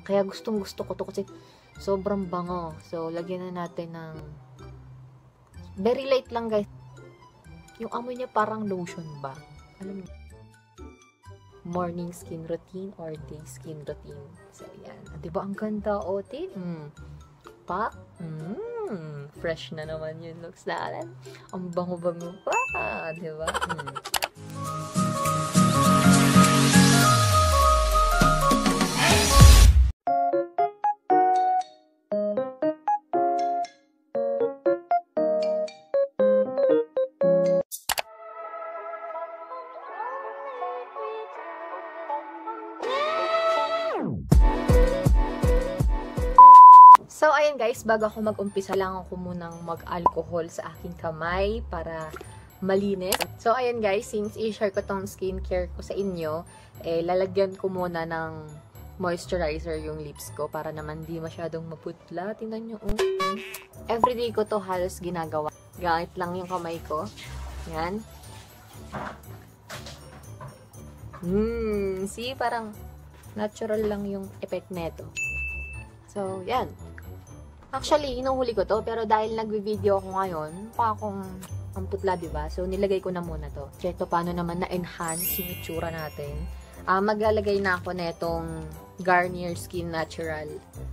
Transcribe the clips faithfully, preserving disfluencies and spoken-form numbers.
Kaya gustong gusto ko to kasi sobrang bango. So, lagyan na natin ng very light lang, guys. Yung amoy niya parang lotion ba? Alam niyo? Morning skin routine or day skin routine. So, yan. Ah, diba ang ganda, Ote? Mm. Pa? Mm. Fresh na naman yung looks natin. Ang bango-bango pa. Diba? Mm. So, ayun guys, bago ako mag-umpisa lang ako munang mag-alcohol sa aking kamay para malinis. So, ayun guys, since i-share ko tong skincare ko sa inyo, eh, lalagyan ko muna ng moisturizer yung lips ko para naman di masyadong maputla. Tingnan nyo, oh. Everyday ko to halos ginagawa. Gamit lang yung kamay ko. Yan. Hmm, see, parang natural lang yung effect neto. So, yan. Actually, inuhuli ko to, pero dahil nagvi-video ako ngayon, pa akong ang putla, diba? So, nilagay ko na muna to. Check to paano naman na-enhance yung itsura natin. Uh, maglalagay na ako netong Garnier Skin Natural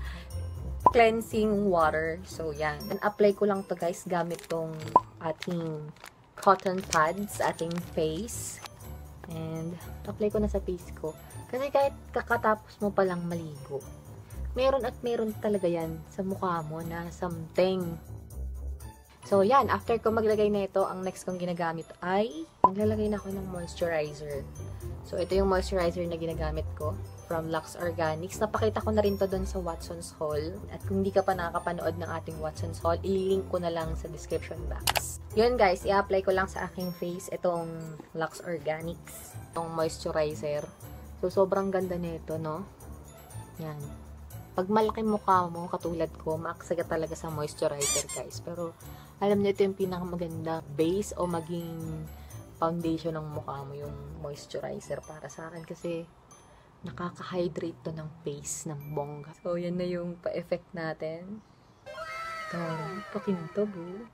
Cleansing Water. So, yan. And apply ko lang to, guys, gamit tong ating cotton pads, ating face. And, apply ko na sa face ko. Kasi kahit kakatapos mo palang maligo, meron at meron talaga yan sa mukha mo na something. So, yan. After ko maglagay na ito, ang next kong ginagamit ay maglalagay na ako ng moisturizer. So, ito yung moisturizer na ginagamit ko from Lux Organics. Napakita ko na rin to doon sa Watson's Haul. At kung hindi ka pa nakakapanood ng ating Watson's Haul, ililink ko na lang sa description box. Yun guys, i-apply ko lang sa aking face itong Lux Organics. Itong moisturizer. So, sobrang ganda nito, no? Yan. Pag malaki mukha mo, katulad ko, maaksa ka talaga sa moisturizer, guys. Pero, alam niyo, ito yung pinakamaganda base o maging foundation ng mukha mo, yung moisturizer para sa akin. Kasi, nakaka-hydrate to ng face, ng bongga. So, yan na yung pa-effect natin. Tara, pakintab, oh.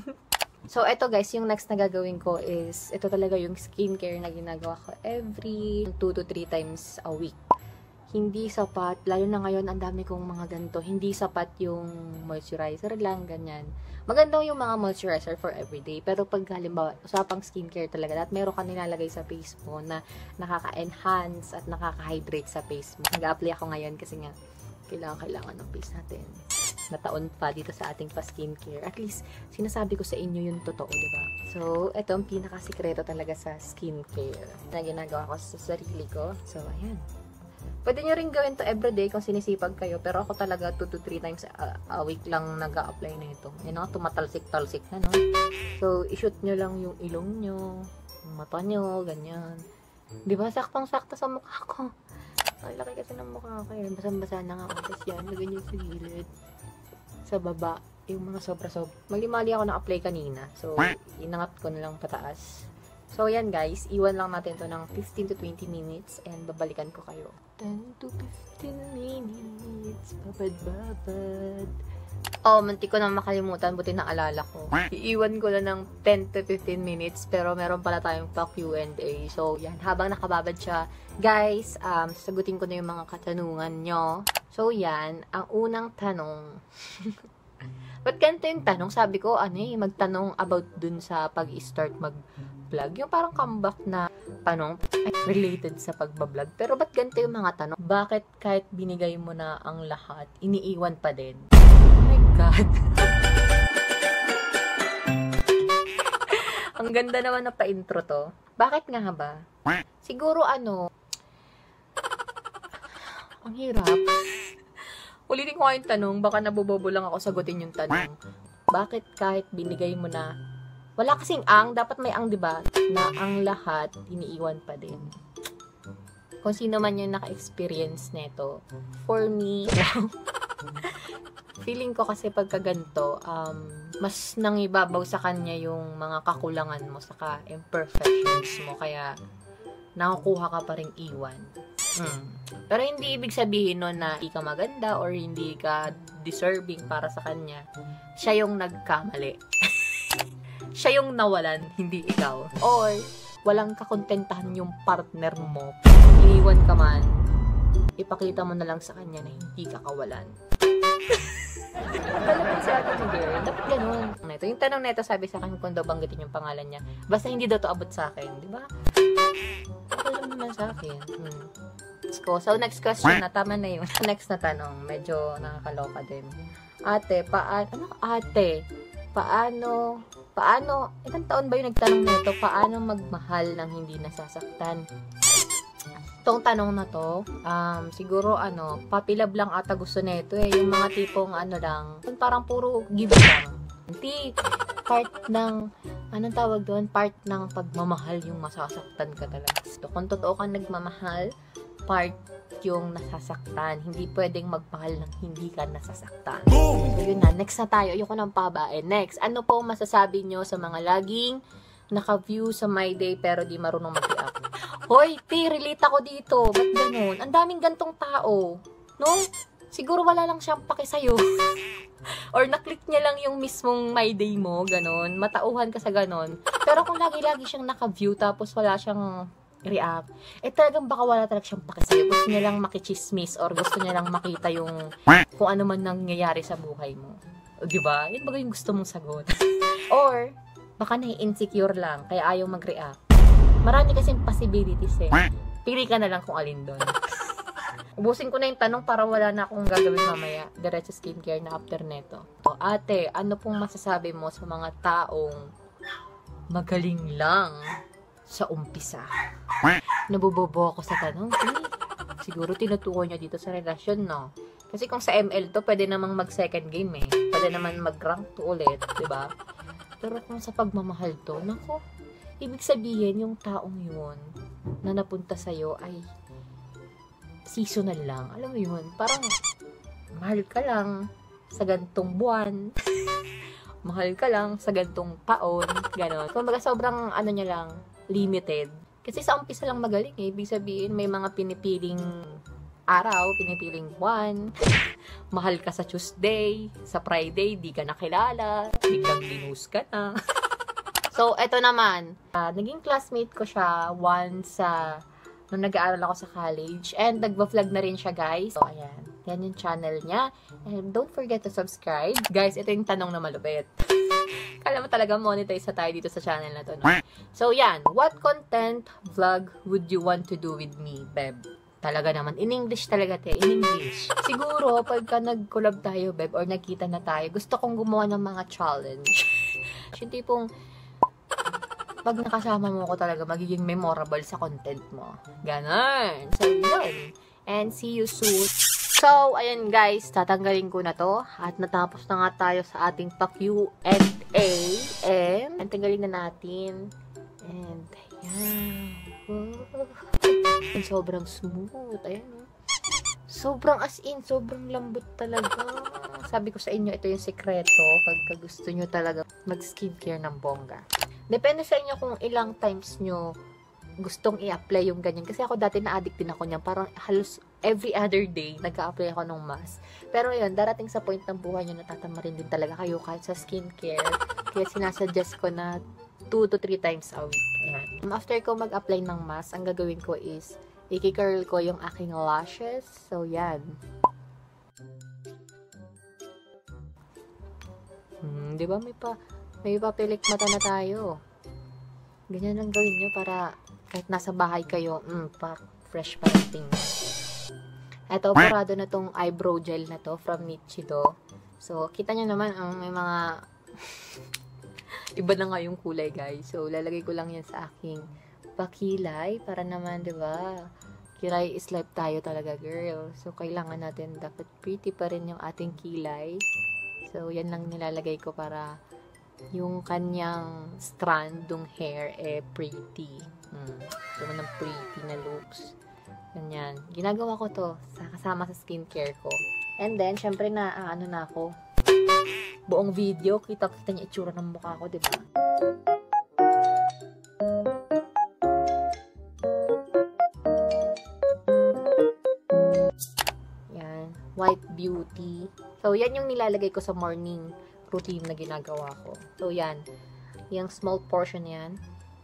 So, ito guys, yung next na gagawin ko is, ito talaga yung skincare na ginagawa ko every two to three times a week. Hindi sapat, lalo na ngayon, ang dami kong mga ganito, hindi sapat yung moisturizer lang, ganyan. Maganda yung mga moisturizer for everyday, pero pag halimbawa, usapang skincare talaga, at meron ka nilalagay sa face mo na nakaka-enhance at nakaka-hydrate sa face mo. Nag-apply ako ngayon kasi nga, kailangan-kailangan ng face natin. Nataon pa dito sa ating pa-skincare. At least, sinasabi ko sa inyo yung totoo, diba? So, ito ang pinaka-sikreto talaga sa skincare na ginagawa ko sa sarili ko. So, ayan. Pwede nyo rin gawin to everyday kung sinisipag kayo. Pero ako talaga two to three times a, a week lang nag-a-apply na ito. Yan o, tumatalsik-talsik na, no? So, i-shoot nyo lang yung ilong nyo, yung mata nyo, ganyan. Di ba? Saktong-sakto sa mukha ko. Ay, laki kasi ng mukha ko. Basang-basa na nga ako. Tapos yan, lagyan nyo sa gilid. Sa baba. Yung mga sobra-sobra. Mali-mali ako na-apply kanina. So, inangat ko na lang pataas. So, yan guys. Iwan lang natin to ng fifteen to twenty minutes and babalikan ko kayo. ten to fifteen minutes. Babad-babad. Oh, mantik ko na makalimutan. Buti na alala ko. Iiwan ko na ng ten to fifteen minutes pero meron pala tayong pa Q and A. So, yan. Habang nakababad siya, guys, um, sagutin ko na yung mga katanungan nyo. So, yan. Ang unang tanong. Ba't ganito yung tanong? Sabi ko, ano eh, magtanong about dun sa pag-start mag-vlog. Yung parang comeback na tanong related sa pagbablog. Pero ba't ganito yung mga tanong? Bakit kahit binigay mo na ang lahat, iniiwan pa din? Oh my God! Ang ganda naman na pa-intro to. Bakit nga ba? Siguro ano, ang hirap. Ulitin ko nga yung tanong, baka nabobobo lang ako sagutin yung tanong. Bakit kahit binigay mo na, wala kasing ang, dapat may ang, diba? Na ang lahat, iniiwan pa din. Kung sino man yung naka-experience neto. For me, feeling ko kasi pagka ganito, um, mas nangibabaw sa kanya yung mga kakulangan mo, saka imperfections mo, kaya nakukuha ka pa rin iwan. Mm. Pero hindi ibig sabihin nun na hindi ka maganda or hindi ka deserving para sa kanya. Siya yung nagkamali. Siya yung nawalan, hindi ikaw. Or, walang kakontentahan yung partner mo. Iniwan ka man, ipakita mo na lang sa kanya na hindi ka kawalan. Kalapit sa akin ni girl. Dapat ganun. Ito, yung tanong nito, sabi sa akin kung daw banggitin yung pangalan niya. Basta hindi daw to abot sa akin. Di ba? Okay lang naman sa akin. Hmm. So, next question na. Tama na yun. Next na tanong. Medyo nakakaloka din. Ate, paano? Ano? Ate, paano? Paano? Ilang taon ba yung nagtanong nito? Paano magmahal ng hindi nasasaktan? Itong tanong na to, um, siguro ano, papilab lang ata gusto nito eh. Yung mga tipong ano lang, parang puro give lang. Hindi, part ng, anong tawag doon? Part ng pagmamahal yung masasaktan ka talaga. So, kung totoo kang nagmamahal, part yung nasasaktan. Hindi pwedeng magmahal ng hindi ka nasasaktan. So, yun na. Next na tayo. Ayoko nang pabain. Next, ano po masasabi nyo sa mga laging naka-view sa My Day pero di marunong mag-react? Hoy, ti, relate ako dito. Ba't ganun? Ang daming gantong tao. No? Siguro wala lang siyang pake sa'yo. Or naklik niya lang yung mismong My Day mo, ganun. Matauhan ka sa ganun. Pero kung lagi-lagi siyang naka-view tapos wala siyang react, eh talagang baka wala talaga siyang pake sa'yo. Gusto niya lang makichismis or gusto niya lang makita yung kung ano man nangyayari sa buhay mo. O, diba? Yan ba yung gusto mong sagot? Or, baka nai-insecure lang, kaya ayaw mag-react. Marami kasing possibilities eh. Pili ka na lang kung alin doon. Ubusin ko na yung tanong para wala na akong gagawin mamaya. Diretso skincare na after neto. So, ate, ano pong masasabi mo sa mga taong magaling lang sa umpisa? Nabubobo ako sa tanong. Eh, siguro tinutukoy niya dito sa relasyon, no? Kasi kung sa M L to, pwede namang mag-second game eh. Pwede naman mag-rank to ulit, diba? Pero kung sa pagmamahal to, nako, ibig sabihin, yung taong yun na napunta sa'yo ay seasonal lang. Alam mo yun, parang mahal ka lang sa gantong buwan. Mahal ka lang sa gantong taon. Ganon. Kung baga sobrang ano niya lang, limited. Kasi sa umpisa lang magaling eh. Ibig sabihin, may mga pinipiling araw, pinipiling buwan. Mahal ka sa Tuesday, sa Friday, di ka nakilala, biglang dinus ka na. So, eto naman, uh, naging classmate ko siya once sa, uh, nung nag-aaral ako sa college. And nagva-vlog na rin siya, guys. So, ayan. Yan yung channel niya. And don't forget to subscribe. Guys, ito yung tanong na malupit. Kala mo talaga monetize na tayo dito sa channel na to, no? So, yan. What content vlog would you want to do with me, Beb? Talaga naman. In English talaga, te. In English. Siguro, pagka nag-collab tayo, Beb, or nagkita na tayo, gusto kong gumawa ng mga challenge. Yung tipong, pag nakasama mo ko talaga, magiging memorable sa content mo. Ganon. So, yun. And see you soon. So, ayan guys, tatanggalin ko na to. At natapos na nga tayo sa ating pa-Q and A. And, tanggalin na natin. And, ayan. Wow. And sobrang smooth. Ayan. Sobrang as in, sobrang lambot talaga. Sabi ko sa inyo, ito yung sekreto pagka gusto nyo talaga mag-skincare ng bongga. Depende sa inyo kung ilang times nyo gustong i-apply yung ganyan. Kasi ako dati na-addict din ako niyan. Parang halos every other day, nag-a-apply ako ng mask. Pero yun, darating sa point ng buhay nyo, natatamarin din talaga kayo kahit sa skincare. Kaya sinasuggest ko na two to three times a week. Ayan. After ko mag-apply ng mask, ang gagawin ko is, i-curl ko yung aking lashes. So, yan. Hmm, di ba may pa... May papilik mata na tayo. Ganyan lang gawin nyo para kahit nasa bahay kayo, mm, pa fresh pa yung tingnan. Eto, parado na tong eyebrow gel na to from Nichido. So, kita nyo naman ang may mga iba na nga yung kulay, guys. So, lalagay ko lang yan sa aking pakilay para naman, di ba? Kilay is life tayo talaga, girl. So, kailangan natin dapat pretty pa rin yung ating kilay. So, yan lang nilalagay ko para yung kanyang strand ng hair eh pretty. Hmm. Ito man ng pretty na looks. Ganyan. Ginagawa ko to sa kasama sa skincare ko. And then, syempre na, ah, ano na ako. Buong video, kita-kita niya itsura ng mukha ko, diba? White Beauty. So, yan yung nilalagay ko sa morning routine na ginagawa ko. So, yan. Yung small portion yan.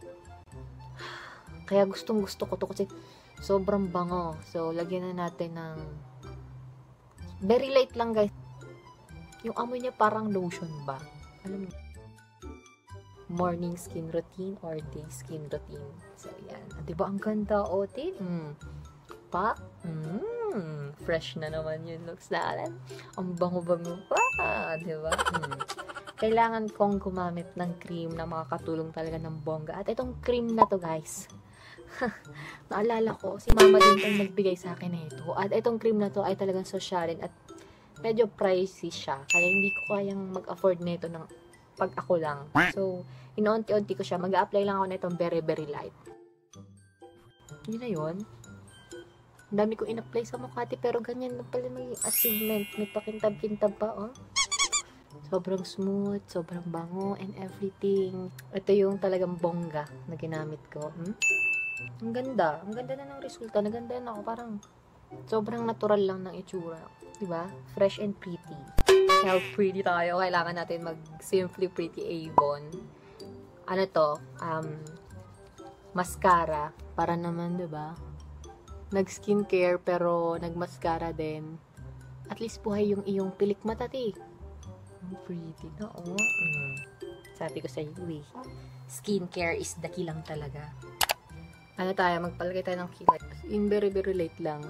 Kaya gustong gusto ko to kasi sobrang bango. So, lagyan na natin ng very light lang, guys. Yung amoy niya parang lotion ba? Alam mo? Morning skin routine or day skin routine. So, yan. Diba ang ganda, Otin? Mm. Pa? Mm. Fresh na naman yung looks natin. Ang bango-bango pa. Diba? Mm. Kailangan kong gumamit ng cream na makakatulong talaga ng bongga. At itong cream na to, guys. Naalala ko, si mama din itong nagbigay sa akin na ito. At itong cream na to ay talagang sosyalin at medyo pricey siya. Kaya hindi ko kayang mag-afford nito ng pag ako lang. So, inoonti-onti ko siya. Mag-a-apply lang ako na itong very, very light. Yun na yun. Ang dami ko in-apply sa Makati, pero ganyan na pala maging achievement. May pakintab-kintab pa, oh. Sobrang smooth, sobrang bango, and everything. Ito yung talagang bongga na ginamit ko. Hmm? Ang ganda. Ang ganda na ng resulta. Naganda na ako. Parang sobrang natural lang ng itsura. Diba? Fresh and pretty. How pretty tayo. Kailangan natin mag Simply Pretty Avon. Ano to? Um, mascara. Para naman, diba? Nag-skincare pero nag-mascara din. At least buhay yung iyong pilik mata, ti. Ang pretty na, oh. Mm. Sabi ko sa iyo, eh. Skincare is the key lang talaga. Ano tayo? Magpalagay tayo ng kilay. In very, very late lang.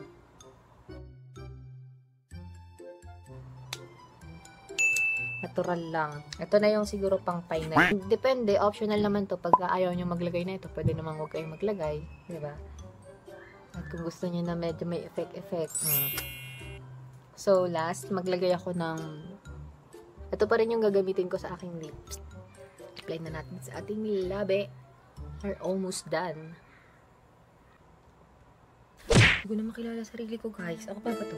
Natural lang. Ito na yung siguro pang final. Depende. Optional naman to. Pag ayaw nyo maglagay na ito, pwede naman huwag kayong maglagay. Diba? At kung gusto nyo na medyo may effect-effect. Hmm. So, last, maglagay ako ng... Ito pa rin yung gagamitin ko sa aking lips. Apply na natin sa ating labi. We're almost done. Hindi ko na makilala sarili ko, guys. Ako pa ba to?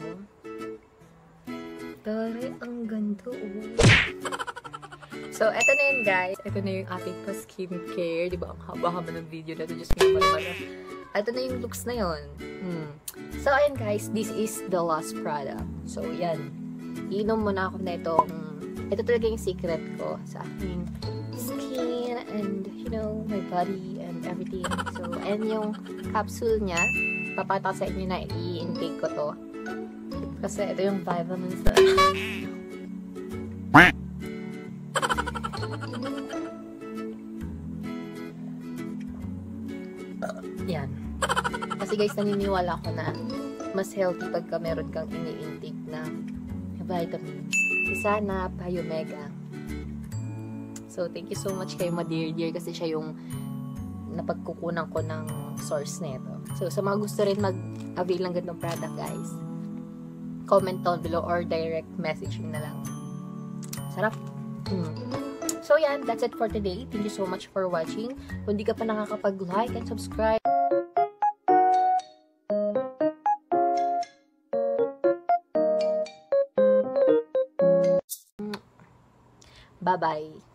Tari, ang ganda, oh. So, eto na yun, guys. Ito na yung ating pa-skincare. Diba? Ang haba-haba ng video na ito. Just me naman. Ito na yung looks na yun. Hmm. So, ayan, guys. This is the last product. So, yan. Inom muna ako na itong... Ito talaga yung secret ko sa aking skin and, you know, my body and everything. So, and yung capsule niya, papata sa inyo na i-intake ko to. Kasi ito yung vitamins na. Yan. Kasi guys, naniniwala ako na mas healthy pagka meron kang ini-intake na vitamins. Isa na Biomega. So, thank you so much kay Madear Dear kasi siya yung napagkukunan ko ng source nito. So, sa mga gusto rin mag-avail ng ganitong product, guys, comment down below or direct message na lang. Sarap. Hmm. So, yan. That's it for today. Thank you so much for watching. Kung di ka pa nakakapag-like and subscribe, bye-bye.